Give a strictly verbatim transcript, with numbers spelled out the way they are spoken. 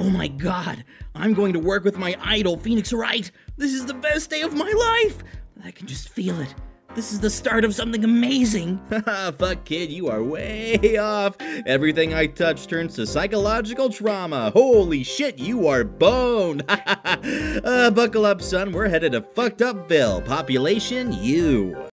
Oh my god, I'm going to work with my idol, Phoenix Wright. This is the best day of my life. I can just feel it. This is the start of something amazing. Haha, fuck kid, you are way off. Everything I touch turns to psychological trauma. Holy shit, you are boned. uh, buckle up, son, we're headed to fucked upville. Population, you.